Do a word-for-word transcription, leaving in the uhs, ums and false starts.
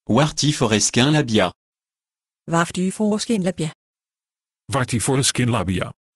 Warty foreskin labia. Warft u voor skinlapje? Warty for skin labia.